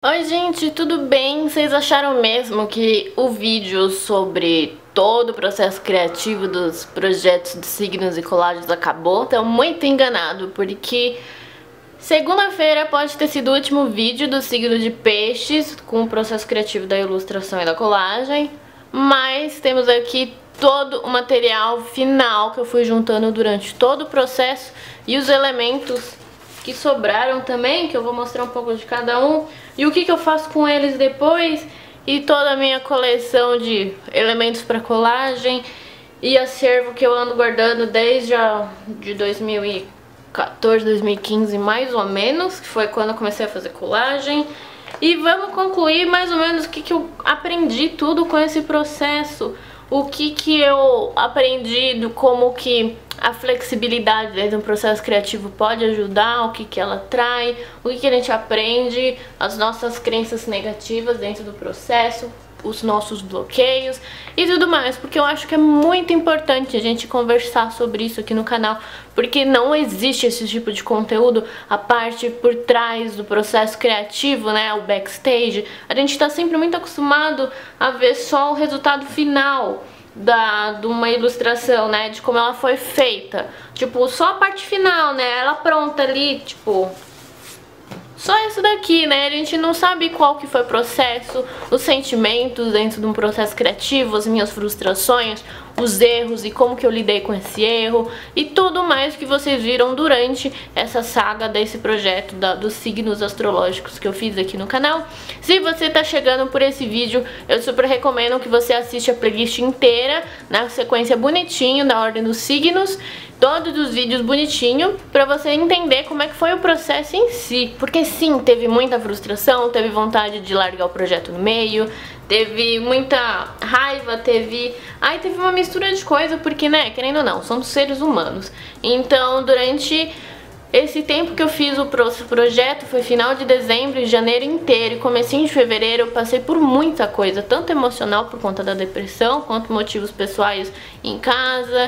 Oi gente, tudo bem? Vocês acharam mesmo que o vídeo sobre todo o processo criativo dos projetos de signos e colagens acabou? Então muito enganado, porque segunda-feira pode ter sido o último vídeo do signo de peixes com o processo criativo da ilustração e da colagem, mas temos aqui todo o material final que eu fui juntando durante todo o processo e os elementos que sobraram também, que eu vou mostrar um pouco de cada um e o que eu faço com eles depois, e toda a minha coleção de elementos para colagem e acervo que eu ando guardando desde de 2014, 2015 mais ou menos, que foi quando eu comecei a fazer colagem. E vamos concluir mais ou menos o que eu aprendi tudo com esse processo, o que eu aprendi do como que a flexibilidade dentro do processo criativo pode ajudar, o que ela traz, o que a gente aprende, as nossas crenças negativas dentro do processo, os nossos bloqueios e tudo mais, porque eu acho que é muito importante a gente conversar sobre isso aqui no canal, porque não existe esse tipo de conteúdo, a parte por trás do processo criativo, né, o backstage. A gente tá sempre muito acostumado a ver só o resultado final de uma ilustração, né, de como ela foi feita, tipo, só a parte final, né, ela pronta ali, tipo, só isso daqui, né? A gente não sabe qual que foi o processo, os sentimentos dentro de um processo criativo, as minhas frustrações, os erros e como que eu lidei com esse erro e tudo mais que vocês viram durante essa saga desse projeto dos signos astrológicos que eu fiz aqui no canal. Se você tá chegando por esse vídeo, eu super recomendo que você assista a playlist inteira, na sequência bonitinho, na ordem dos signos, todos os vídeos bonitinho, pra você entender como é que foi o processo em si. Porque sim, teve muita frustração, teve vontade de largar o projeto no meio, teve muita raiva, teve uma mistura de coisa, porque, né, querendo ou não, somos seres humanos. Então, durante esse tempo que eu fiz o projeto, foi final de dezembro e janeiro inteiro e comecinho de fevereiro, eu passei por muita coisa, tanto emocional por conta da depressão, quanto motivos pessoais em casa,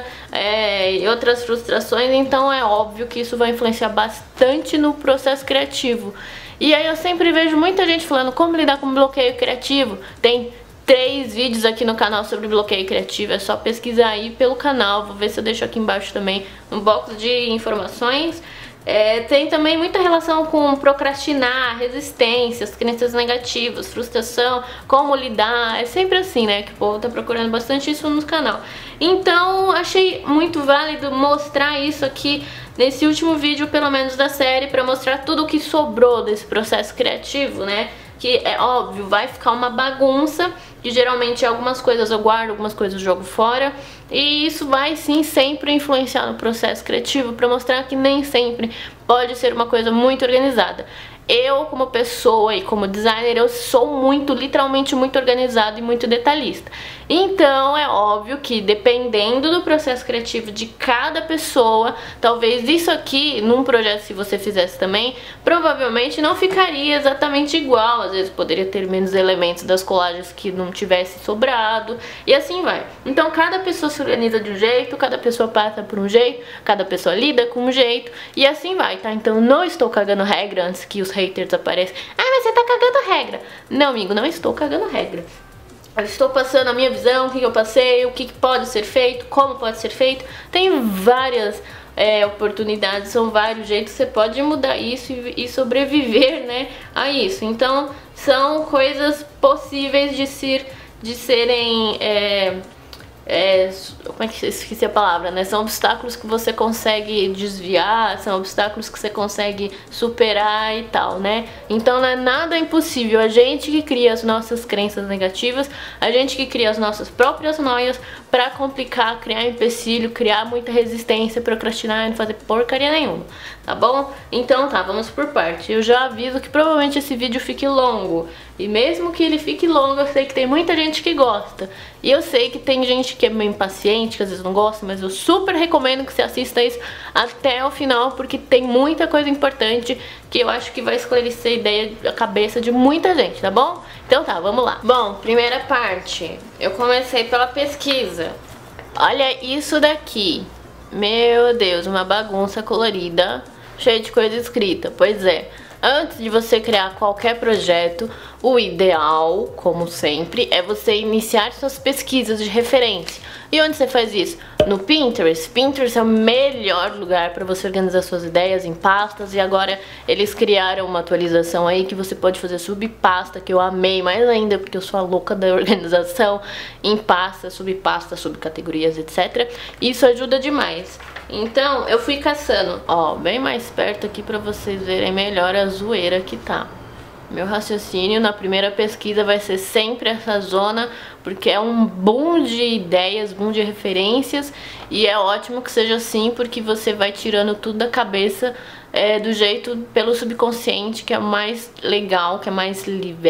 e outras frustrações. Então é óbvio que isso vai influenciar bastante no processo criativo. E aí eu sempre vejo muita gente falando como lidar com bloqueio criativo. Tem 3 vídeos aqui no canal sobre bloqueio criativo, é só pesquisar aí pelo canal, vou ver se eu deixo aqui embaixo também no box de informações. Tem também muita relação com procrastinar, resistências, crenças negativas, frustração, como lidar, é sempre assim, né, que o povo tá procurando bastante isso no canal. Então achei muito válido mostrar isso aqui nesse último vídeo, pelo menos da série, pra mostrar tudo o que sobrou desse processo criativo, né, que é óbvio, vai ficar uma bagunça, que geralmente algumas coisas eu guardo, algumas coisas eu jogo fora, e isso vai sim sempre influenciar no processo criativo, pra mostrar que nem sempre pode ser uma coisa muito organizada. Eu, como pessoa e como designer, eu sou literalmente muito organizada e muito detalhista. Então é óbvio que dependendo do processo criativo de cada pessoa, talvez isso aqui, num projeto, se você fizesse também, provavelmente não ficaria exatamente igual. Às vezes poderia ter menos elementos das colagens que não tivesse sobrado, e assim vai. Então cada pessoa se organiza de um jeito, cada pessoa passa por um jeito, cada pessoa lida com um jeito, e assim vai, tá? Então não estou cagando regra antes que os haters aparecem. Ah, mas você tá cagando regra. Não, amigo, não estou cagando regra. Eu estou passando a minha visão, o que eu passei, o que pode ser feito, como pode ser feito. Tem várias oportunidades, são vários jeitos que você pode mudar isso e sobreviver, né, a isso. Então são coisas possíveis de serem como é que eu esqueci a palavra, né? São obstáculos que você consegue desviar, são obstáculos que você consegue superar e tal, né? Então não é nada impossível. A gente que cria as nossas crenças negativas, a gente que cria as nossas próprias noias pra complicar, criar empecilho, criar muita resistência, procrastinar e não fazer porcaria nenhuma, tá bom? Então tá, vamos por parte. Eu já aviso que provavelmente esse vídeo fique longo, e mesmo que ele fique longo, eu sei que tem muita gente que gosta, e eu sei que tem gente que é meio impaciente, que às vezes não gosta, mas eu super recomendo que você assista isso até o final, porque tem muita coisa importante que eu acho que vai esclarecer a ideia, a cabeça de muita gente, tá bom? Então tá, vamos lá. Bom, primeira parte, eu comecei pela pesquisa. Olha isso daqui. Meu Deus, uma bagunça colorida, cheia de coisa escrita. Pois é, Antes de você criar qualquer projeto, o ideal, como sempre, é você iniciar suas pesquisas de referência. E onde você faz isso? No Pinterest. Pinterest é o melhor lugar para você organizar suas ideias em pastas. E agora eles criaram uma atualização aí que você pode fazer subpasta, que eu amei mais ainda, porque eu sou a louca da organização em pastas, subcategorias, etc. Isso ajuda demais. Então eu fui caçando, ó, bem mais perto aqui pra vocês verem melhor a zoeira que tá. Meu raciocínio na primeira pesquisa vai ser sempre essa zona, porque é um boom de ideias, boom de referências, e é ótimo que seja assim, porque você vai tirando tudo da cabeça do jeito pelo subconsciente, que é mais legal, que é mais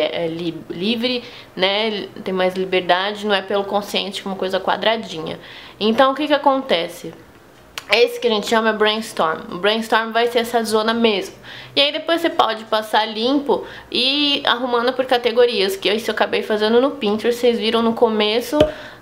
livre, né? Tem mais liberdade, não é pelo consciente, que é uma coisa quadradinha. Então o que que acontece? Esse que a gente chama brainstorm. O brainstorm vai ser essa zona mesmo. E aí depois você pode passar limpo e ir arrumando por categorias, que isso eu acabei fazendo no Pinterest. Vocês viram no começo,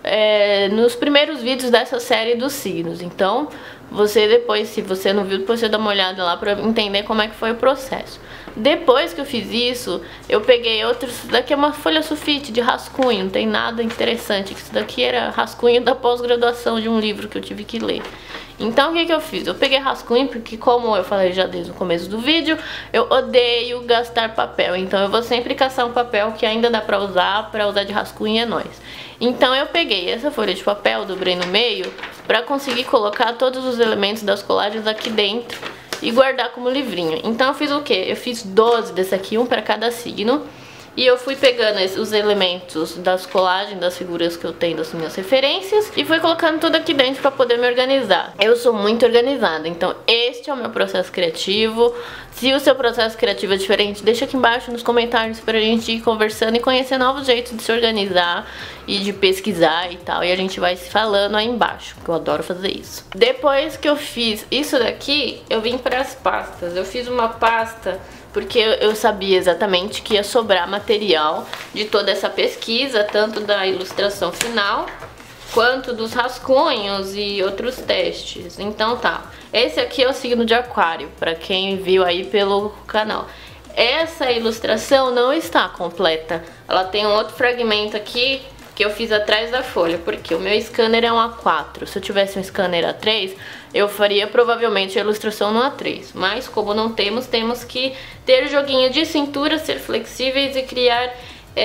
nos primeiros vídeos dessa série dos signos. Então, você depois, se você não viu, depois você dá uma olhada lá pra entender como é que foi o processo. Depois que eu fiz isso, eu peguei outros. Isso daqui é uma folha sulfite de rascunho, não tem nada interessante. Isso daqui era rascunho da pós-graduação de um livro que eu tive que ler. Então o que que eu fiz? Eu peguei rascunho porque, como eu falei já desde o começo do vídeo, eu odeio gastar papel. Então eu vou sempre caçar um papel que ainda dá pra usar de rascunho, é nóis. Então eu peguei essa folha de papel, dobrei no meio, pra conseguir colocar todos os elementos das colagens aqui dentro e guardar como livrinho. Então eu fiz o quê? Eu fiz 12 desse aqui, um pra cada signo. E eu fui pegando os elementos das colagens, das figuras que eu tenho, das minhas referências, e fui colocando tudo aqui dentro pra poder me organizar. Eu sou muito organizada, então este é o meu processo criativo. Se o seu processo criativo é diferente, deixa aqui embaixo nos comentários pra gente ir conversando e conhecer novos jeitos de se organizar e de pesquisar e tal. E a gente vai se falando aí embaixo, que eu adoro fazer isso. Depois que eu fiz isso daqui, eu vim pras pastas. Eu fiz uma pasta porque eu sabia exatamente que ia sobrar material de toda essa pesquisa, tanto da ilustração final, quanto dos rascunhos e outros testes. Então tá, esse aqui é o signo de Aquário, pra quem viu aí pelo canal. Essa ilustração não está completa, ela tem um outro fragmento aqui que eu fiz atrás da folha, porque o meu scanner é um A4. Se eu tivesse um scanner A3, eu faria provavelmente a ilustração no A3. Mas como não temos, temos que ter joguinho de cintura, ser flexíveis e criar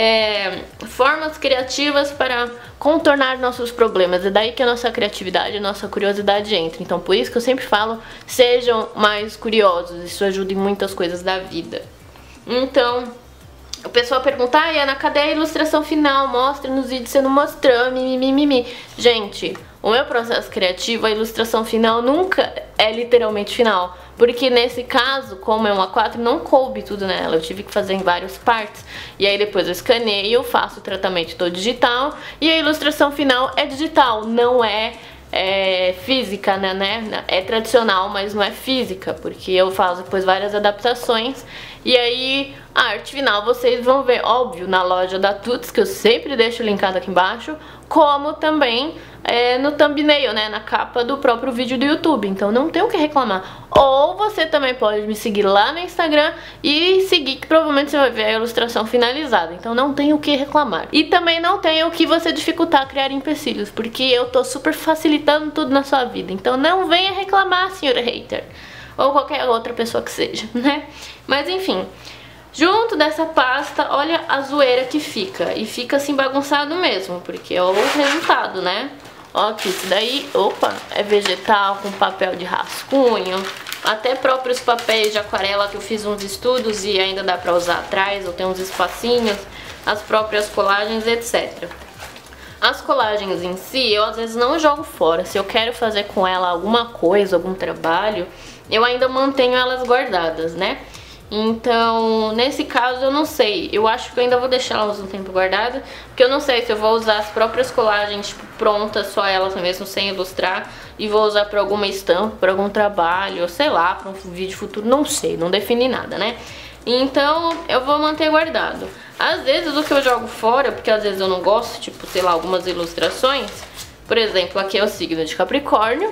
formas criativas para contornar nossos problemas. É daí que a nossa criatividade, a nossa curiosidade entra. Então por isso que eu sempre falo, sejam mais curiosos. Isso ajuda em muitas coisas da vida. Então o pessoal pergunta, Ana, cadê a ilustração final? Mostra nos vídeos, você não mostrou, mimimi. Gente, o meu processo criativo, a ilustração final nunca é literalmente final. Porque nesse caso, como é um A4, não coube tudo nela. Eu tive que fazer em várias partes. E aí depois eu escaneio, faço o tratamento todo digital. E a ilustração final é digital, não é física, né? É tradicional, mas não é física, porque eu faço depois várias adaptações. E aí a arte final vocês vão ver, óbvio, na loja da Tuts, que eu sempre deixo linkado aqui embaixo, como também no thumbnail, né, na capa do próprio vídeo do YouTube. Então não tem o que reclamar. Ou você também pode me seguir lá no Instagram e seguir, que provavelmente você vai ver a ilustração finalizada. Então não tem o que reclamar. E também não tem o que você dificultar criar empecilhos, porque eu tô super facilitando tudo na sua vida. Então não venha reclamar, senhora hater, ou qualquer outra pessoa que seja, né? Mas enfim, junto dessa pasta, olha a zoeira que fica. E fica assim bagunçado mesmo, porque é o resultado, né? Ó, aqui, isso daí, opa, é vegetal com papel de rascunho. Até próprios papéis de aquarela que eu fiz uns estudos e ainda dá pra usar atrás, ou tem uns espacinhos. As próprias colagens, etc. As colagens em si, eu às vezes não jogo fora. Se eu quero fazer com ela alguma coisa, algum trabalho, eu ainda mantenho elas guardadas, né? Então, nesse caso eu não sei, eu acho que eu ainda vou deixar elas um tempo guardadas, porque eu não sei se eu vou usar as próprias colagens tipo, prontas, só elas mesmo, sem ilustrar, e vou usar para alguma estampa, para algum trabalho, ou sei lá, para um vídeo futuro, não sei, não defini nada, né? Então eu vou manter guardado. Às vezes o que eu jogo fora, porque às vezes eu não gosto, tipo, sei lá, algumas ilustrações, por exemplo, aqui é o signo de Capricórnio,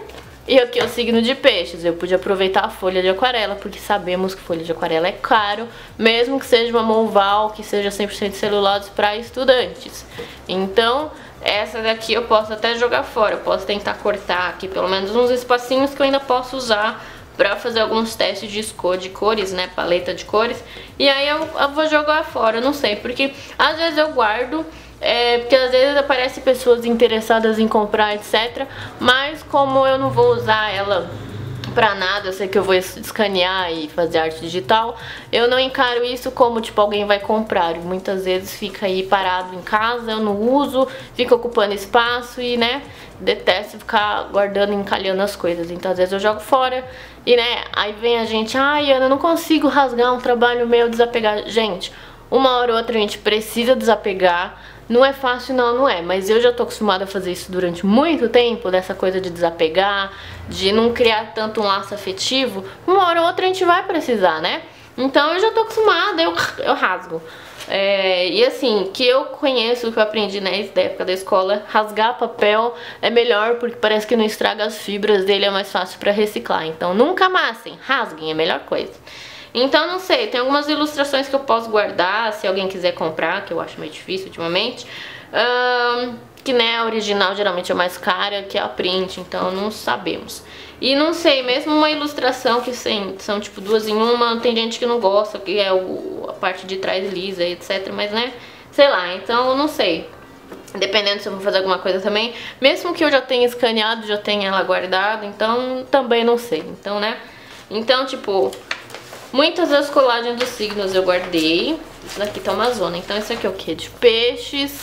E aqui é o signo de peixes, eu pude aproveitar a folha de aquarela, porque sabemos que folha de aquarela é caro, mesmo que seja uma Monval, que seja 100% celulose para estudantes. Então, essa daqui eu posso até jogar fora, eu posso tentar cortar aqui pelo menos uns espacinhos que eu ainda posso usar pra fazer alguns testes de cores, né, paleta de cores. E aí eu vou jogar fora, eu não sei, porque às vezes eu guardo, porque às vezes aparecem pessoas interessadas em comprar, etc. Mas como eu não vou usar ela pra nada, eu sei que eu vou escanear e fazer arte digital, eu não encaro isso como tipo alguém vai comprar. Muitas vezes fica aí parado em casa, eu não uso, fica ocupando espaço e, né, detesto ficar guardando e encalhando as coisas. Então às vezes eu jogo fora e, né, aí vem a gente, ai Ana, eu não consigo rasgar um trabalho meu, desapegar. Gente, uma hora ou outra a gente precisa desapegar. Não é fácil, não é, mas eu já tô acostumada a fazer isso durante muito tempo, dessa coisa de desapegar, de não criar tanto um laço afetivo. Uma hora ou outra a gente vai precisar, né? Então eu já tô acostumada, eu rasgo. E assim, que eu conheço, que eu aprendi, né, da época da escola, rasgar papel é melhor porque parece que não estraga as fibras dele, é mais fácil pra reciclar. Então nunca amassem, rasguem, é a melhor coisa. Então, não sei, tem algumas ilustrações que eu posso guardar, se alguém quiser comprar, que eu acho meio difícil ultimamente. Que, né, a original geralmente é mais cara que a print, então não sabemos. E não sei, mesmo uma ilustração que são tipo duas em uma, tem gente que não gosta, que é a parte de trás lisa, etc. Mas, né, sei lá, então não sei. Dependendo se eu vou fazer alguma coisa também. Mesmo que eu já tenha escaneado, já tenha ela guardada, então também não sei. Então, né, então tipo... Muitas das colagens dos signos eu guardei. Isso daqui tá uma zona. Então esse aqui é o que? De peixes.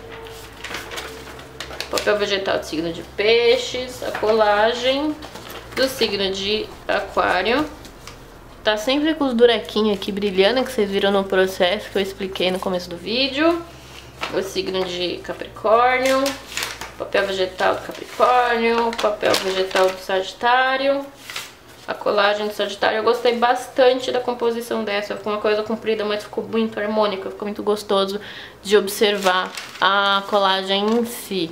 Papel vegetal do signo de peixes. A colagem do signo de aquário. Tá sempre com os buraquinhos aqui brilhando, que vocês viram no processo que eu expliquei no começo do vídeo. O signo de Capricórnio. Papel vegetal do Capricórnio. Papel vegetal do Sagitário. A colagem do Sagitário, eu gostei bastante da composição dessa. Ficou uma coisa comprida, mas ficou muito harmônica. Ficou muito gostoso de observar a colagem em si.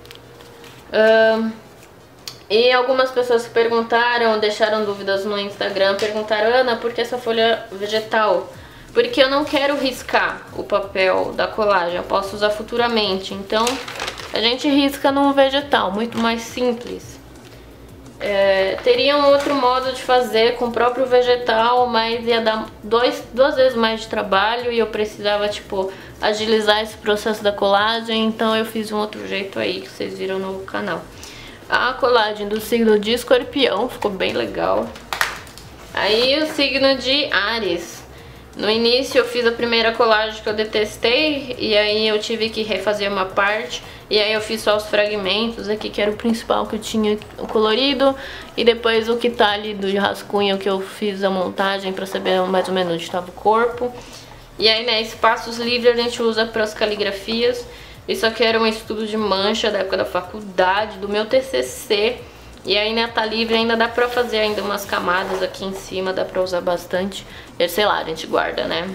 E algumas pessoas que perguntaram, deixaram dúvidas no Instagram, perguntaram: Ana, por que essa folha vegetal? Porque eu não quero riscar o papel da colagem, eu posso usar futuramente. Então a gente risca num vegetal, muito mais simples. Teria um outro modo de fazer com o próprio vegetal, mas ia dar duas vezes mais de trabalho e eu precisava, tipo, agilizar esse processo da colagem, então eu fiz um outro jeito aí que vocês viram no canal. A colagem do signo de Escorpião ficou bem legal. Aí o signo de Áries. No início eu fiz a primeira colagem que eu detestei e aí eu tive que refazer uma parte. E aí eu fiz só os fragmentos aqui, que era o principal que eu tinha, o colorido. E depois o que tá ali do rascunho que eu fiz a montagem pra saber mais ou menos onde estava o corpo. E aí, né, espaços livres a gente usa para as caligrafias. Isso aqui era um estudo de mancha da época da faculdade, do meu TCC. E aí, né, tá livre, ainda dá pra fazer ainda umas camadas aqui em cima, dá pra usar bastante. E sei lá, a gente guarda, né.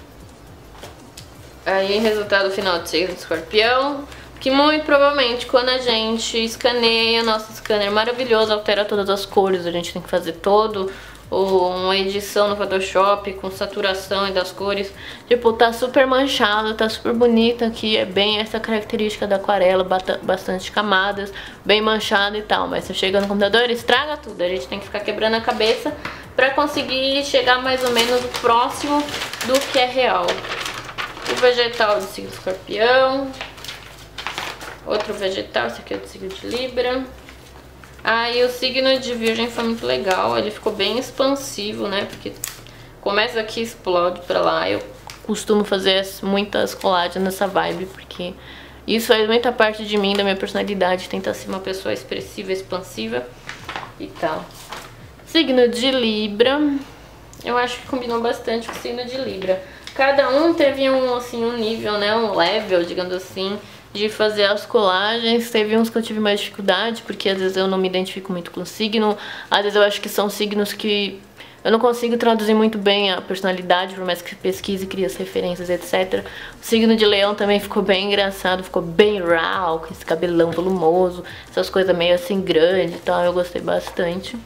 Aí, resultado final do signo de Escorpião. Que muito provavelmente quando a gente escaneia, nosso scanner maravilhoso altera todas as cores. A gente tem que fazer todo uma edição no Photoshop com saturação e das cores. Tipo, tá super manchado, tá super bonito aqui. É bem essa característica da aquarela, bastante camadas, bem manchado e tal. Mas você chega no computador, ele estraga tudo. A gente tem que ficar quebrando a cabeça pra conseguir chegar mais ou menos próximo do que é real. O vegetal do signo de Escorpião. Outro vegetal, esse aqui é do signo de Libra. E o signo de Virgem foi muito legal, ele ficou bem expansivo, né? Porque começa aqui e explode pra lá. Eu costumo fazer muitas colagens nessa vibe, porque isso faz muita parte de mim, da minha personalidade, tentar ser uma pessoa expressiva, expansiva e tal. Signo de Libra, eu acho que combinou bastante com o signo de Libra. Cada um teve um nível, né? Um level, digamos assim, de fazer as colagens. Teve uns que eu tive mais dificuldade, porque às vezes eu não me identifico muito com o signo. Às vezes eu acho que são signos que eu não consigo traduzir muito bem a personalidade, por mais que pesquise, crie as referências, etc. O signo de Leão também ficou bem engraçado, ficou bem raw, com esse cabelão volumoso, essas coisas meio assim grandes e tal, eu gostei bastante.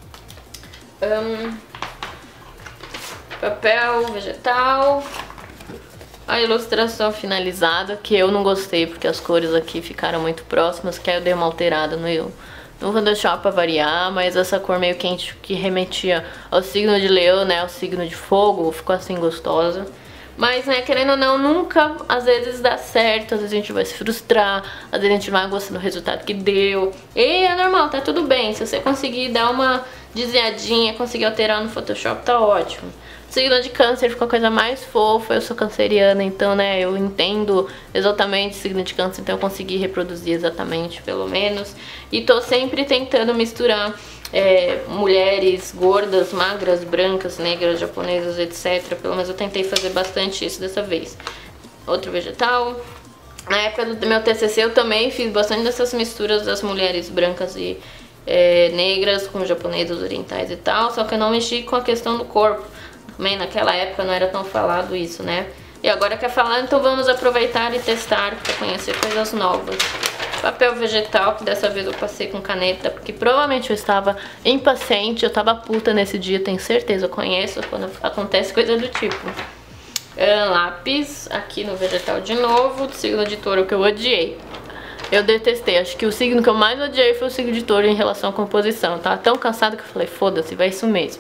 Papel vegetal. A ilustração finalizada, que eu não gostei porque as cores aqui ficaram muito próximas, que aí eu dei uma alterada no Photoshop pra variar, mas essa cor meio quente que remetia ao signo de Leão, né, ao signo de fogo, ficou assim gostosa. Mas, né, querendo ou não, nunca, às vezes dá certo, às vezes a gente vai se frustrar, às vezes a gente vai gostar do resultado que deu. E é normal, tá tudo bem, se você conseguir dar uma desviadinha, conseguir alterar no Photoshop, tá ótimo. Signo de Câncer ficou a coisa mais fofa, eu sou canceriana, então, né, eu entendo exatamente o signo de Câncer, então eu consegui reproduzir exatamente, pelo menos. E tô sempre tentando misturar mulheres gordas, magras, brancas, negras, japonesas, etc. Pelo menos eu tentei fazer bastante isso dessa vez. Outro vegetal. Na época do meu TCC eu também fiz bastante dessas misturas das mulheres brancas e negras com japonesas, orientais e tal, só que eu não mexi com a questão do corpo. Também naquela época não era tão falado isso, né? E agora que é falado, então vamos aproveitar e testar para conhecer coisas novas. Papel vegetal, que dessa vez eu passei com caneta, porque provavelmente eu estava impaciente, eu estava puta nesse dia, tenho certeza, eu conheço quando acontece coisa do tipo. Lápis, aqui no vegetal de novo, do signo de Touro, que eu odiei. Eu detestei, acho que o signo que eu mais odiei foi o signo de Touro em relação à composição. Eu tava tão cansada que eu falei, foda-se, vai isso mesmo.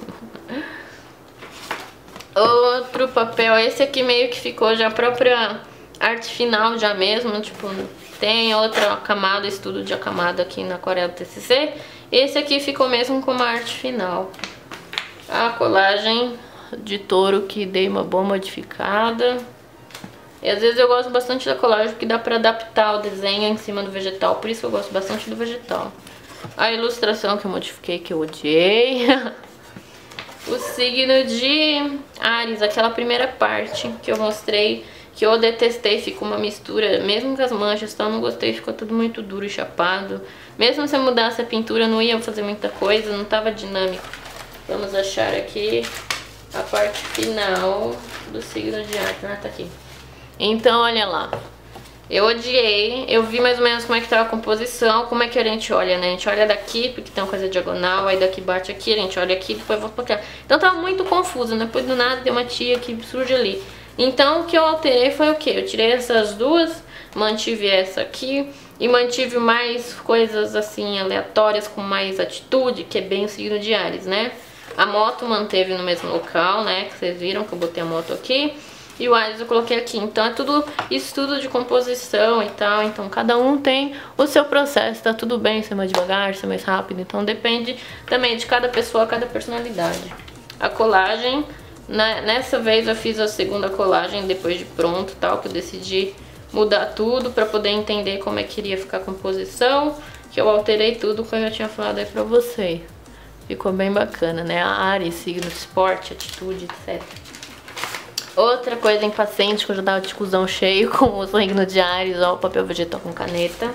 Outro papel, esse aqui meio que ficou já a própria arte final já mesmo, tipo, tem outra camada, estudo de camada aqui na aquarela TCC. Esse aqui ficou mesmo como a arte final. A colagem de Touro que dei uma boa modificada. E às vezes eu gosto bastante da colagem porque dá pra adaptar o desenho em cima do vegetal, por isso eu gosto bastante do vegetal. A ilustração que eu modifiquei que eu odiei. O signo de Áries, aquela primeira parte que eu mostrei, que eu detestei, ficou uma mistura, mesmo com as manchas, então eu não gostei, ficou tudo muito duro e chapado. Mesmo se eu mudasse a pintura, não ia fazer muita coisa, não tava dinâmico. Vamos achar aqui a parte final do signo de Áries, tá aqui. Então, olha lá. Eu odiei, eu vi mais ou menos como é que tava a composição, como é que a gente olha, né? A gente olha daqui, porque tem uma coisa diagonal, aí daqui bate aqui, a gente olha aqui, depois volta pra cá. Então tava muito confuso, né? Depois do nada tem uma tia que surge ali. Então o que eu alterei foi o quê? Eu tirei essas duas, mantive essa aqui e mantive mais coisas assim aleatórias com mais atitude, que é bem o signo de Áries, né? A moto manteve no mesmo local, né? Que vocês viram que eu botei a moto aqui. E o Áries eu coloquei aqui, então é tudo estudo de composição e tal, então cada um tem o seu processo, tá tudo bem ser mais devagar, ser mais rápido, então depende também de cada pessoa, cada personalidade. A colagem, nessa vez eu fiz a segunda colagem depois de pronto tal, que eu decidi mudar tudo pra poder entender como é que iria ficar a composição, que eu alterei tudo como eu tinha falado aí pra vocês. Ficou bem bacana, né? A Áries, signo de esporte, atitude, etc. Outra coisa impaciente, que eu já tava de cuzão cheio com o signo de Áries, ó, o papel vegetal com caneta.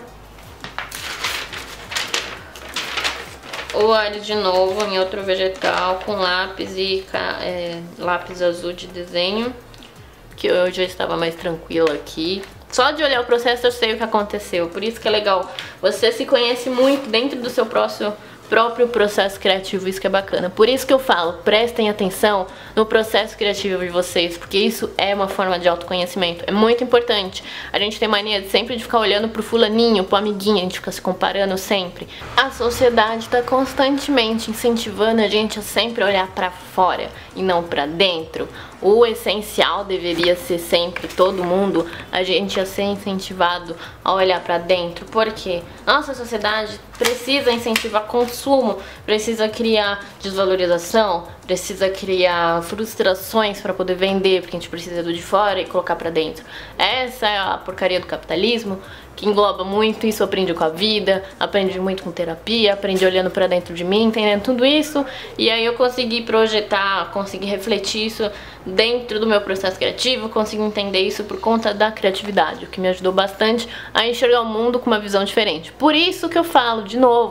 O Áries de novo, em outro vegetal, com lápis e lápis azul de desenho, que eu já estava mais tranquila aqui. Só de olhar o processo eu sei o que aconteceu, por isso que é legal. Você se conhece muito dentro do seu próprio processo criativo, isso que é bacana. Por isso que eu falo, prestem atenção no processo criativo de vocês, porque isso é uma forma de autoconhecimento, é muito importante. A gente tem mania de sempre de ficar olhando pro fulaninho, pro amiguinho, a gente fica se comparando sempre. A sociedade tá constantemente incentivando a gente a sempre olhar pra fora e não pra dentro. O essencial deveria ser sempre todo mundo, a gente a ser incentivado a olhar pra dentro, porque nossa sociedade precisa incentivar consumo, precisa criar desvalorização, precisa criar frustrações para poder vender, porque a gente precisa do de fora e colocar pra dentro. Essa é a porcaria do capitalismo, que engloba muito isso. Eu aprendi com a vida, aprendi muito com terapia, aprendi olhando pra dentro de mim, entendendo tudo isso, e aí eu consegui projetar, consegui refletir isso dentro do meu processo criativo, consegui entender isso por conta da criatividade, o que me ajudou bastante a enxergar o mundo com uma visão diferente. Por isso que eu falo, de novo,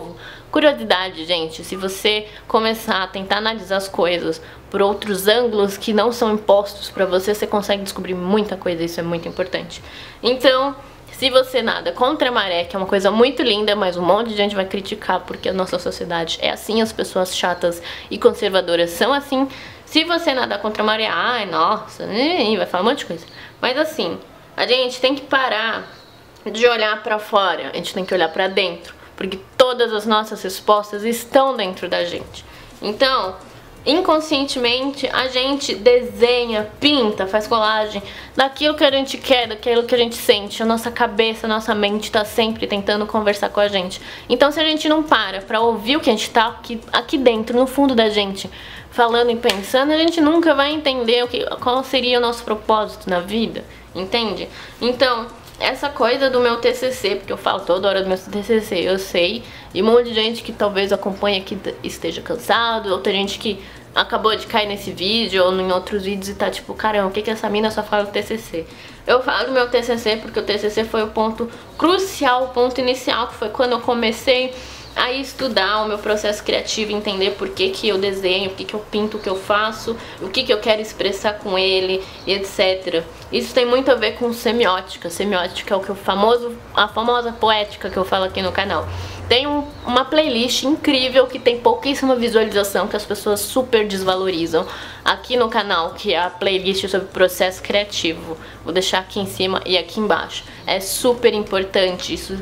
curiosidade, gente. Se você começar a tentar analisar as coisas por outros ângulos que não são impostos pra você, você consegue descobrir muita coisa, isso é muito importante. Então, se você nada contra a maré, que é uma coisa muito linda, mas um monte de gente vai criticar porque a nossa sociedade é assim, as pessoas chatas e conservadoras são assim. Se você nada contra a maré, ai, nossa, vai falar um monte de coisa. Mas assim, a gente tem que parar de olhar pra fora, a gente tem que olhar pra dentro, porque todas as nossas respostas estão dentro da gente. Então, inconscientemente, a gente desenha, pinta, faz colagem daquilo que a gente quer, daquilo que a gente sente. A nossa cabeça, a nossa mente tá sempre tentando conversar com a gente. Então, se a gente não para pra ouvir o que a gente tá aqui dentro, no fundo da gente, falando e pensando, a gente nunca vai entender qual seria o nosso propósito na vida, entende? Então, essa coisa do meu TCC, porque eu falo toda hora do meu TCC, eu sei, e um monte de gente que talvez acompanhe aqui esteja cansado, outra gente que acabou de cair nesse vídeo ou em outros vídeos e tá tipo, caramba, o que essa mina só fala do TCC? Eu falo do meu TCC porque o TCC foi o ponto crucial, o ponto inicial, que foi quando eu comecei a estudar o meu processo criativo, entender por que eu desenho, por que eu pinto, o que eu faço, o que eu quero expressar com ele, etc. Isso tem muito a ver com semiótica. Semiótica é a famosa poética que eu falo aqui no canal. Tem uma playlist incrível que tem pouquíssima visualização, que as pessoas super desvalorizam aqui no canal, que é a playlist sobre processo criativo. Vou deixar aqui em cima e aqui embaixo. É super importante, isso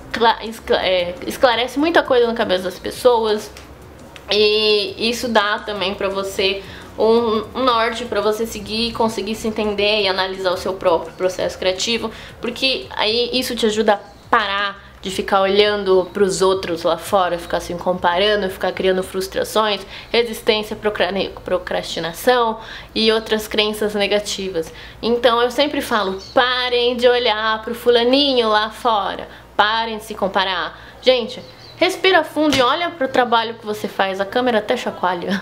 esclarece muita coisa na cabeça das pessoas, e isso dá também pra você um norte pra você seguir, conseguir se entender e analisar o seu próprio processo criativo, porque aí isso te ajuda a parar de ficar olhando pros outros lá fora, ficar se comparando, ficar criando frustrações, resistência, procrastinação e outras crenças negativas. Então eu sempre falo, parem de olhar pro fulaninho lá fora, parem de se comparar. Gente, respira fundo e olha pro trabalho que você faz. A câmera até chacoalha.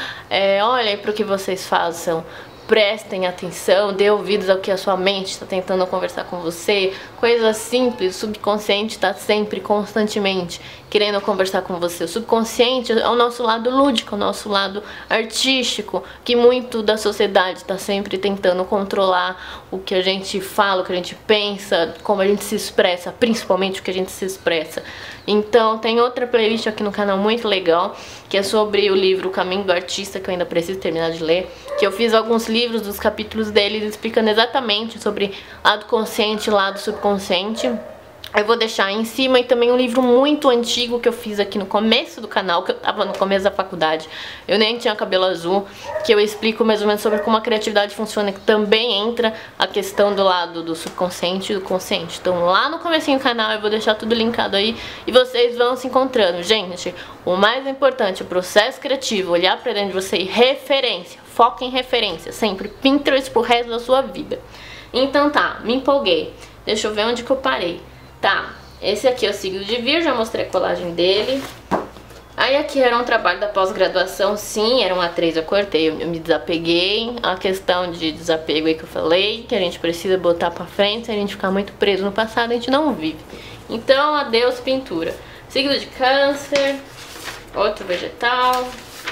Olhem pro que vocês façam. Prestem atenção, dê ouvidos ao que a sua mente está tentando conversar com você. Coisas simples, o subconsciente está sempre, constantemente querendo conversar com você. O subconsciente é o nosso lado lúdico, o nosso lado artístico, que muito da sociedade está sempre tentando controlar o que a gente fala, o que a gente pensa, como a gente se expressa, principalmente o que a gente se expressa. Então tem outra playlist aqui no canal muito legal, que é sobre o livro O Caminho do Artista, que eu ainda preciso terminar de ler, que eu fiz alguns livros dos capítulos deles explicando exatamente sobre lado consciente e lado subconsciente. Eu vou deixar aí em cima, e também um livro muito antigo que eu fiz aqui no começo do canal, que eu tava no começo da faculdade, eu nem tinha cabelo azul, que eu explico mais ou menos sobre como a criatividade funciona, que também entra a questão do lado do subconsciente e do consciente. Então lá no comecinho do canal eu vou deixar tudo linkado aí e vocês vão se encontrando. Gente, o mais importante, o processo criativo, olhar pra dentro de você e referência, foca em referência, sempre, Pinterest pro resto da sua vida. Então tá, me empolguei, deixa eu ver onde que eu parei. Tá, esse aqui é o signo de Virgem, já mostrei a colagem dele. Aí aqui era um trabalho da pós-graduação, sim, era uma A3, eu cortei, eu me desapeguei. A questão de desapego aí que eu falei, que a gente precisa botar pra frente, se a gente ficar muito preso no passado, a gente não vive. Então, adeus pintura. Signo de Câncer, outro vegetal,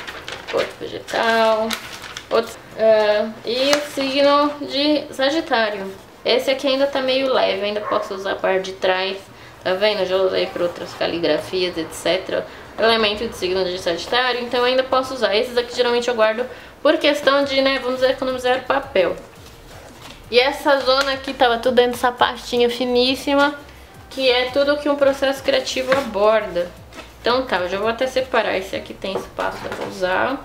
e o signo de Sagitário. Esse aqui ainda tá meio leve, ainda posso usar a parte de trás, tá vendo? Eu já usei para outras caligrafias, etc. Elemento de signo de Sagitário, então ainda posso usar. Esses aqui geralmente eu guardo por questão de, né, vamos economizar papel. E essa zona aqui tava tudo dentro dessa pastinha finíssima, que é tudo que um processo criativo aborda. Então tá, eu já vou até separar. Esse aqui tem espaço para usar.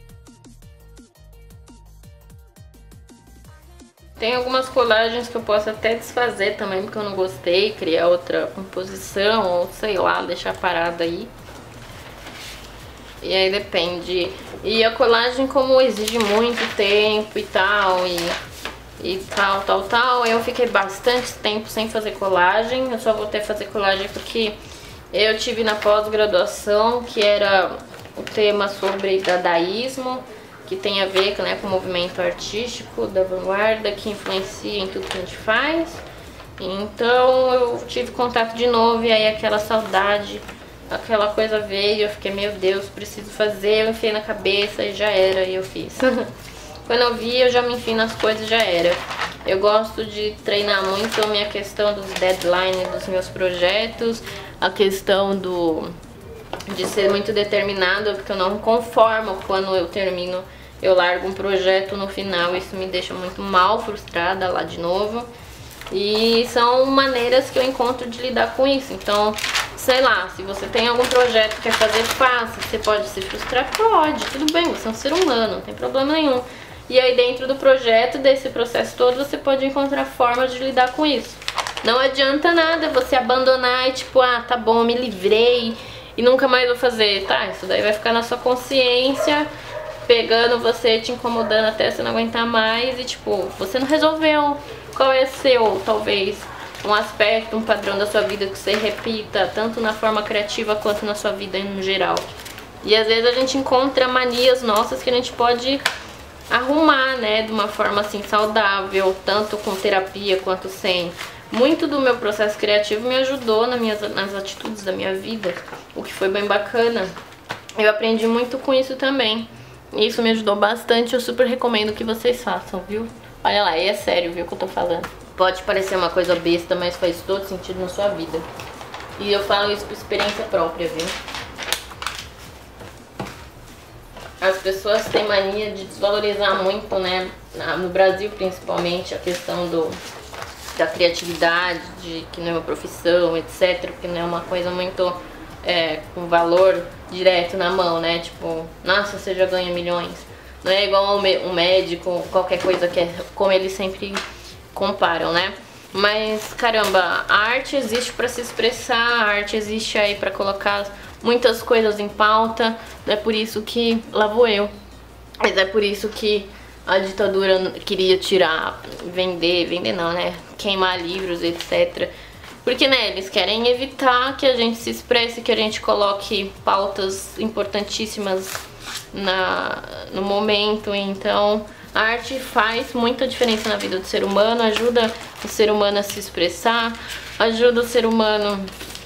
Tem algumas colagens que eu posso até desfazer também, porque eu não gostei, criar outra composição, ou sei lá, deixar parada aí. E aí depende. E a colagem, como exige muito tempo e tal, eu fiquei bastante tempo sem fazer colagem. Eu só voltei a fazer colagem porque eu tive na pós-graduação, que era o tema sobre dadaísmo, que tem a ver, né, com o movimento artístico da vanguarda, que influencia em tudo que a gente faz. Então eu tive contato de novo, e aí aquela saudade aquela coisa veio, eu fiquei, meu Deus, preciso fazer, eu enfiei na cabeça e já era, e eu fiz. Quando eu vi, eu já me enfio nas coisas e já era. Eu gosto de treinar muito a minha questão dos deadlines dos meus projetos, a questão de ser muito determinada, porque eu não me conformo quando eu termino, eu largo um projeto no final, isso me deixa muito mal, frustrada lá de novo. E são maneiras que eu encontro de lidar com isso. Então, sei lá, se você tem algum projeto que quer fazer, faça. Você pode se frustrar? Pode, tudo bem, você é um ser humano, não tem problema nenhum. E aí dentro do projeto, desse processo todo, você pode encontrar formas de lidar com isso. Não adianta nada você abandonar e tipo, ah, tá bom, me livrei e nunca mais vou fazer. Tá, isso daí vai ficar na sua consciência, pegando você, te incomodando até você não aguentar mais e tipo, você não resolveu. Qual é seu, talvez, um aspecto, um padrão da sua vida que você repita, tanto na forma criativa quanto na sua vida no geral. E às vezes a gente encontra manias nossas que a gente pode arrumar, né, de uma forma assim saudável, tanto com terapia quanto sem. Muito do meu processo criativo me ajudou nas atitudes da minha vida, o que foi bem bacana. Eu aprendi muito com isso também. Isso me ajudou bastante, eu super recomendo que vocês façam, viu? Olha lá, e é sério, viu, o que eu tô falando. Pode parecer uma coisa besta, mas faz todo sentido na sua vida. E eu falo isso por experiência própria, viu? As pessoas têm mania de desvalorizar muito, né, no Brasil principalmente, a questão da criatividade, de que não é uma profissão, etc, porque não é uma coisa muito com valor direto na mão, né, tipo, nossa, você já ganha milhões. Não é igual um médico, qualquer coisa que é como eles sempre comparam, né. Mas, caramba, a arte existe para se expressar, a arte existe aí para colocar muitas coisas em pauta. É por isso que, lá vou eu, mas é por isso que a ditadura queria tirar, vender não, né, queimar livros, etc. Porque, né, eles querem evitar que a gente se expresse, que a gente coloque pautas importantíssimas no momento. Então, a arte faz muita diferença na vida do ser humano, ajuda o ser humano a se expressar, ajuda o ser humano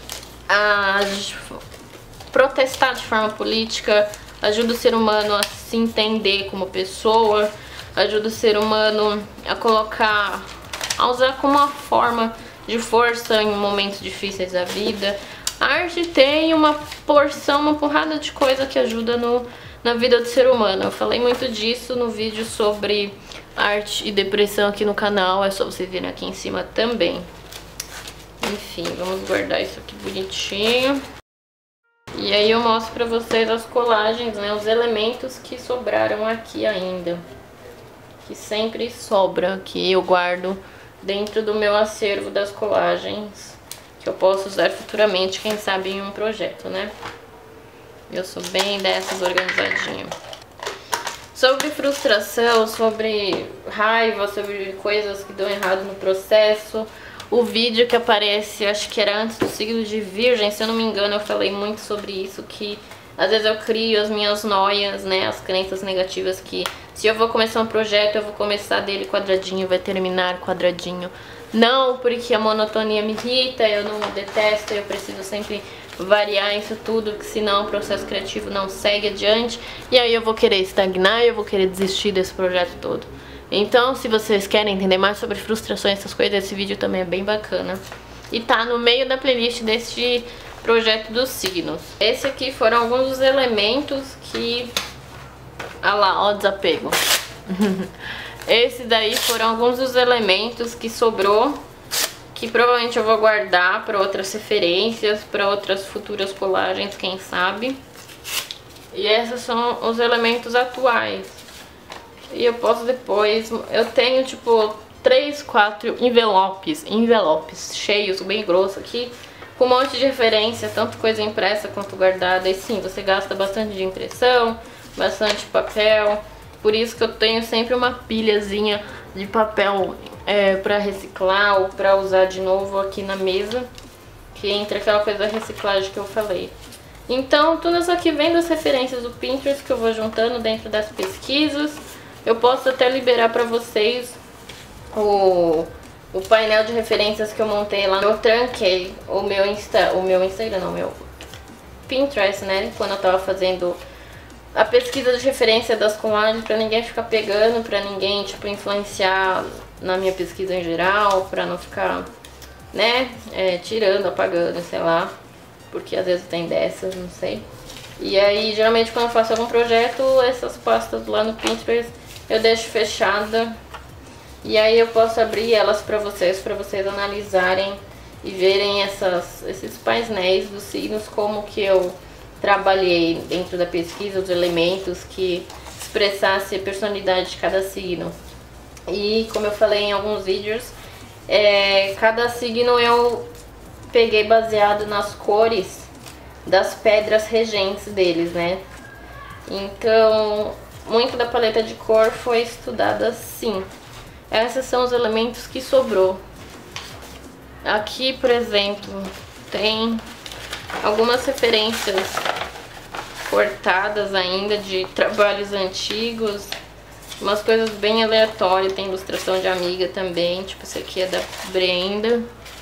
a protestar de forma política, ajuda o ser humano a se entender como pessoa, ajuda o ser humano a usar como uma forma de força em momentos difíceis da vida. A arte tem uma porrada de coisa que ajuda na vida do ser humano. Eu falei muito disso no vídeo sobre arte e depressão aqui no canal, é só vocês verem aqui em cima também. Enfim, vamos guardar isso aqui bonitinho. E aí eu mostro pra vocês as colagens, né, os elementos que sobraram aqui ainda. Que sempre sobra, que eu guardo dentro do meu acervo das colagens, que eu posso usar futuramente, quem sabe em um projeto, né? Eu sou bem dessas organizadinha. Sobre frustração, sobre raiva, sobre coisas que dão errado no processo, o vídeo que aparece, acho que era antes do signo de Virgem, se eu não me engano, eu falei muito sobre isso, que às vezes eu crio as minhas noias, né, as crenças negativas, que se eu vou começar um projeto, eu vou começar dele quadradinho, vai terminar quadradinho. Não, porque a monotonia me irrita, eu não detesto, eu preciso sempre variar isso tudo, que senão o processo criativo não segue adiante, e aí eu vou querer estagnar, eu vou querer desistir desse projeto todo. Então, se vocês querem entender mais sobre frustrações, essas coisas, esse vídeo também é bem bacana. E tá no meio da playlist deste projeto dos signos. Esse aqui foram alguns dos elementos que... Ah lá, ó, desapego. Esse daí foram alguns dos elementos que sobrou, que provavelmente eu vou guardar para outras referências, para outras futuras colagens, quem sabe. E esses são os elementos atuais. E eu posso depois... Eu tenho, tipo, 3, 4 envelopes cheios, bem grosso aqui, com um monte de referência, tanto coisa impressa quanto guardada. E sim, você gasta bastante de impressão, bastante papel. Por isso que eu tenho sempre uma pilhazinha de papel pra reciclar ou pra usar de novo aqui na mesa, que entra aquela coisa da reciclagem que eu falei. Então, tudo isso aqui vem das referências do Pinterest que eu vou juntando dentro das pesquisas. Eu posso até liberar pra vocês o painel de referências que eu montei lá. Eu tranquei o meu Instagram, não, Pinterest, né? Quando eu tava fazendo a pesquisa de referência das colagens, pra ninguém ficar pegando, pra ninguém, tipo, influenciar na minha pesquisa em geral, pra não ficar, né, tirando, apagando, sei lá, porque às vezes tem dessas, não sei. E aí, geralmente, quando eu faço algum projeto, essas pastas lá no Pinterest eu deixo fechada, e aí eu posso abrir elas pra vocês analisarem e verem esses painéis dos signos, como que eu trabalhei dentro da pesquisa, os elementos que expressasse a personalidade de cada signo. E como eu falei em alguns vídeos, cada signo eu peguei baseado nas cores das pedras regentes deles, né? Então, muito da paleta de cor foi estudada assim. Esses são os elementos que sobrou. Aqui, por exemplo, tem algumas referências cortadas ainda de trabalhos antigos, umas coisas bem aleatórias, tem ilustração de amiga também, tipo esse aqui é da Brenda.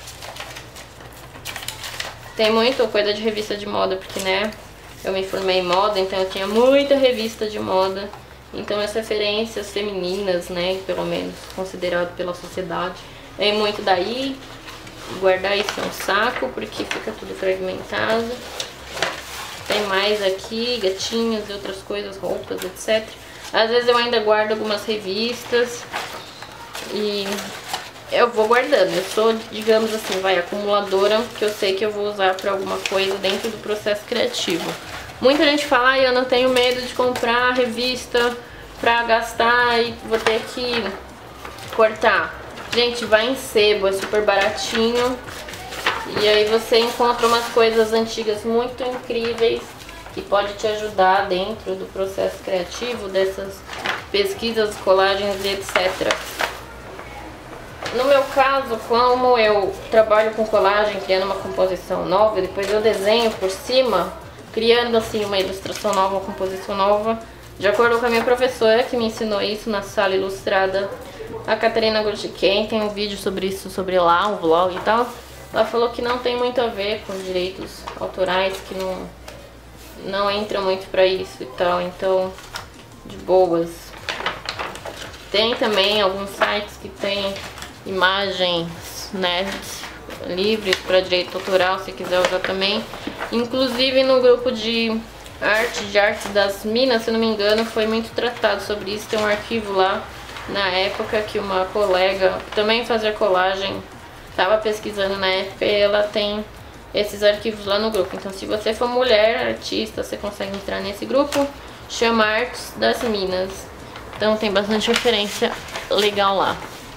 Tem muita coisa de revista de moda, porque, né, eu me formei em moda, então eu tinha muita revista de moda. Então as referências femininas, né, pelo menos considerado pela sociedade, é muito daí. Guardar isso é um saco, porque fica tudo fragmentado. Tem mais aqui, gatinhos e outras coisas, roupas, etc. Às vezes eu ainda guardo algumas revistas e eu vou guardando. Eu sou, digamos assim, acumuladora, que eu sei que eu vou usar para alguma coisa dentro do processo criativo. Muita gente fala, eu não tenho medo de comprar revista pra gastar e vou ter que cortar. Gente, vai em sebo, é super baratinho. E aí você encontra umas coisas antigas muito incríveis que pode te ajudar dentro do processo criativo, dessas pesquisas, colagens e etc. No meu caso, como eu trabalho com colagem, criando uma composição nova, e depois eu desenho por cima, criando assim uma ilustração nova, uma composição nova, de acordo com a minha professora que me ensinou isso na sala ilustrada, a Catarina Guttiken, tem um vídeo sobre isso, sobre lá, um vlog e tal. Ela falou que não tem muito a ver com direitos autorais, que não entra muito pra isso e tal, então, de boas. Tem também alguns sites que tem imagens, né, livres para direito autoral, se quiser usar também. Inclusive no grupo de artes das Minas, se não me engano, foi muito tratado sobre isso. Tem um arquivo lá, na época, que uma colega que também fazia colagem estava pesquisando na época, e ela tem esses arquivos lá no grupo. Então, se você for mulher, artista, você consegue entrar nesse grupo, chama Artes das Minas. Então tem bastante referência legal lá.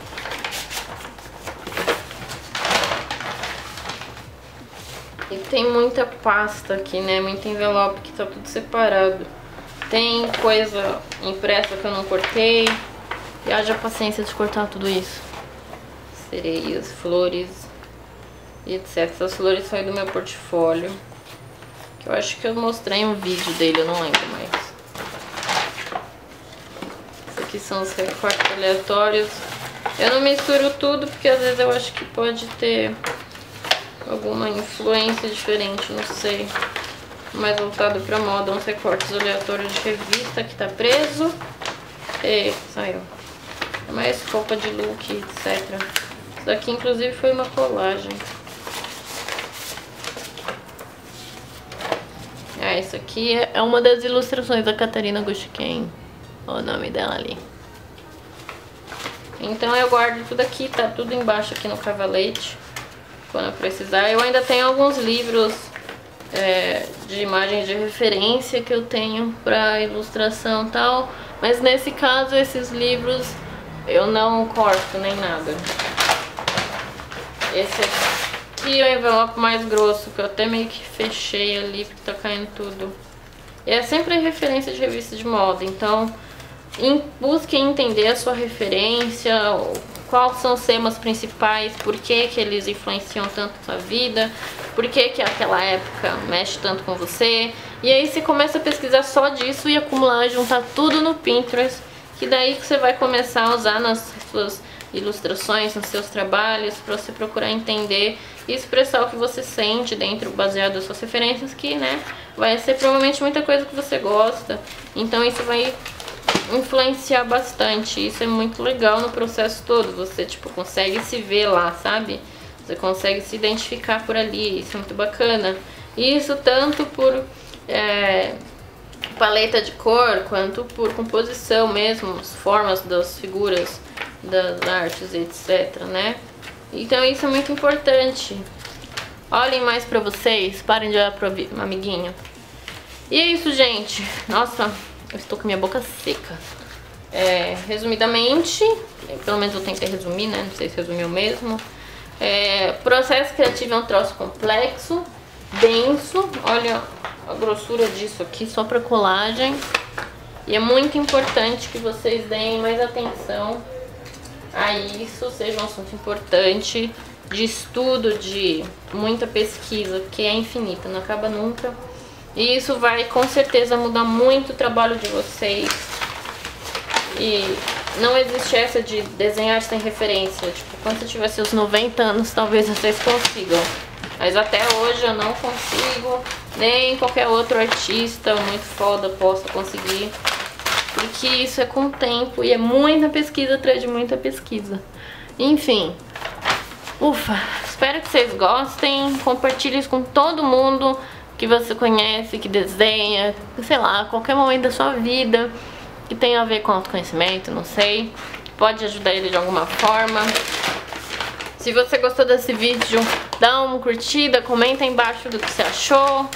E tem muita pasta aqui, né? Muito envelope que tá tudo separado. Tem coisa impressa que eu não cortei. E haja paciência de cortar tudo isso. Sereias, flores e etc. Essas flores saem do meu portfólio, que eu acho que eu mostrei um vídeo dele, eu não lembro mais. Esses aqui são os recortes aleatórios. Eu não misturo tudo, porque às vezes eu acho que pode ter alguma influência diferente, não sei. Mais voltado pra moda, uns recortes aleatórios de revista que tá preso. E saiu. Mais roupa de look, etc. Isso daqui inclusive foi uma colagem. Ah, isso aqui é uma das ilustrações da Catarina Guttiken. Olha o nome dela ali. Então eu guardo tudo aqui, tá tudo embaixo aqui no cavalete, quando eu precisar. Eu ainda tenho alguns livros de imagens de referência que eu tenho pra ilustração e tal, mas nesse caso esses livros eu não corto nem nada. Esse aqui é o envelope mais grosso, que eu até meio que fechei ali, porque tá caindo tudo. E é sempre referência de revista de moda, então busque entender a sua referência, quais são os temas principais, por que que eles influenciam tanto a sua vida, por que que aquela época mexe tanto com você. E aí você começa a pesquisar só disso e acumular, juntar tudo no Pinterest, que daí que você vai começar a usar nas suas ilustrações nos seus trabalhos, para você procurar entender e expressar o que você sente dentro, baseado nas suas referências, que, né, vai ser provavelmente muita coisa que você gosta. Então isso vai influenciar bastante. Isso é muito legal no processo todo. Você, tipo, consegue se ver lá, sabe? Você consegue se identificar por ali. Isso é muito bacana. Isso tanto por paleta de cor, quanto por composição mesmo, as formas das figuras, das artes, etc, né? Então isso é muito importante. Olhem mais pra vocês, parem de olhar pro amiguinho. E é isso, gente. Nossa, eu estou com minha boca seca. Resumidamente, pelo menos eu tentei resumir, né? Não sei se resumiu mesmo. Processo criativo é um troço complexo, denso. Olha a grossura disso aqui, só pra colagem. E é muito importante que vocês deem mais atenção a isso, seja um assunto importante, de estudo, de muita pesquisa, que é infinita, não acaba nunca. E isso vai com certeza mudar muito o trabalho de vocês. E não existe essa de desenhar sem referência. Tipo, quando você tiver seus 90 anos, talvez vocês consigam. Mas até hoje eu não consigo, nem qualquer outro artista muito foda possa conseguir. Porque isso é com o tempo e é muita pesquisa atrás de muita pesquisa. Enfim, ufa, espero que vocês gostem. Compartilhe isso com todo mundo que você conhece, que desenha, sei lá, qualquer momento da sua vida que tenha a ver com autoconhecimento, não sei. Pode ajudar ele de alguma forma. Se você gostou desse vídeo, dá uma curtida, comenta aí embaixo do que você achou.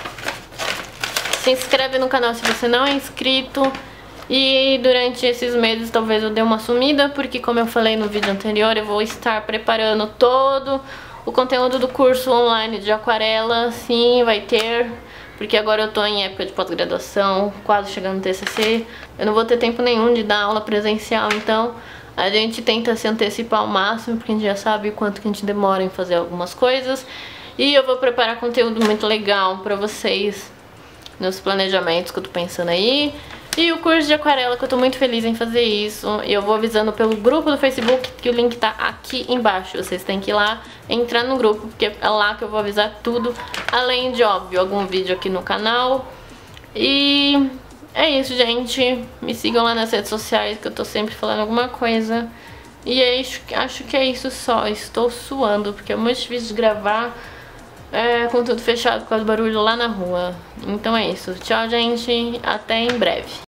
Se inscreve no canal se você não é inscrito. E durante esses meses talvez eu dê uma sumida, porque como eu falei no vídeo anterior, eu vou estar preparando todo o conteúdo do curso online de aquarela. Sim, vai ter, porque agora eu tô em época de pós-graduação, quase chegando no TCC. Eu não vou ter tempo nenhum de dar aula presencial, então a gente tenta se antecipar ao máximo, porque a gente já sabe o quanto que a gente demora em fazer algumas coisas. E eu vou preparar conteúdo muito legal pra vocês nos planejamentos que eu tô pensando aí. E o curso de aquarela, que eu tô muito feliz em fazer isso. Eu vou avisando pelo grupo do Facebook, que o link tá aqui embaixo. Vocês têm que ir lá, entrar no grupo, porque é lá que eu vou avisar tudo. Além de, óbvio, algum vídeo aqui no canal. E é isso, gente. Me sigam lá nas redes sociais, que eu tô sempre falando alguma coisa. E acho que é isso só. Estou suando, porque é muito difícil de gravar com tudo fechado por causa do barulho lá na rua. Então é isso. Tchau, gente. Até em breve.